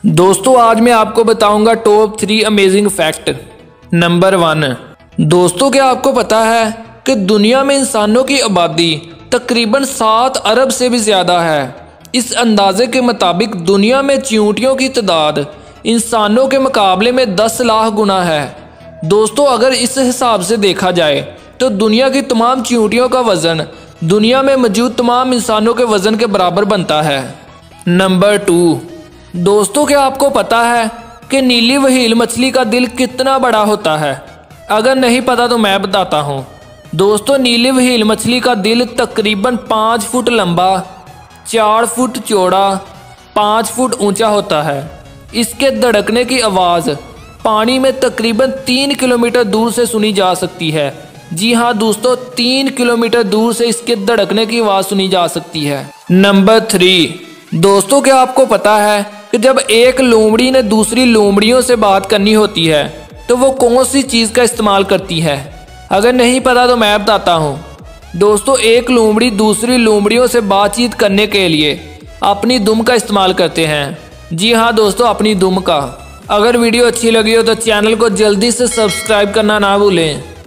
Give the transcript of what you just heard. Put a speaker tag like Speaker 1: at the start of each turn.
Speaker 1: दोस्तों आज मैं आपको बताऊंगा टॉप 3 अमेजिंग फैक्ट। नंबर 1, दोस्तों क्या आपको पता है कि दुनिया में इंसानों की आबादी तकरीबन 7 अरब से भी ज़्यादा है। इस अंदाजे के मुताबिक दुनिया में चींटियों की तादाद इंसानों के मुकाबले में 10 लाख गुना है। दोस्तों अगर इस हिसाब से देखा जाए तो दुनिया की तमाम चींटियों का वज़न दुनिया में मौजूद तमाम इंसानों के वज़न के बराबर बनता है। नंबर 2, दोस्तों क्या आपको पता है कि नीली व्हेल मछली का दिल कितना बड़ा होता है? अगर नहीं पता तो मैं बताता हूँ। दोस्तों नीली व्हेल मछली का दिल तकरीबन 5 फुट लंबा, 4 फुट चौड़ा, 5 फुट ऊंचा होता है। इसके धड़कने की आवाज़ पानी में तकरीबन 3 किलोमीटर दूर से सुनी जा सकती है। जी हाँ दोस्तों, 3 किलोमीटर दूर से इसके धड़कने की आवाज़ सुनी जा सकती है। नंबर 3, दोस्तों क्या आपको पता है कि जब एक लोमड़ी ने दूसरी लोमड़ियों से बात करनी होती है तो वो कौन सी चीज़ का इस्तेमाल करती है? अगर नहीं पता तो मैं बताता हूँ। दोस्तों एक लोमड़ी दूसरी लोमड़ियों से बातचीत करने के लिए अपनी दुम का इस्तेमाल करते हैं। जी हाँ दोस्तों, अपनी दुम का। अगर वीडियो अच्छी लगी हो तो चैनल को जल्दी से सब्सक्राइब करना ना भूलें।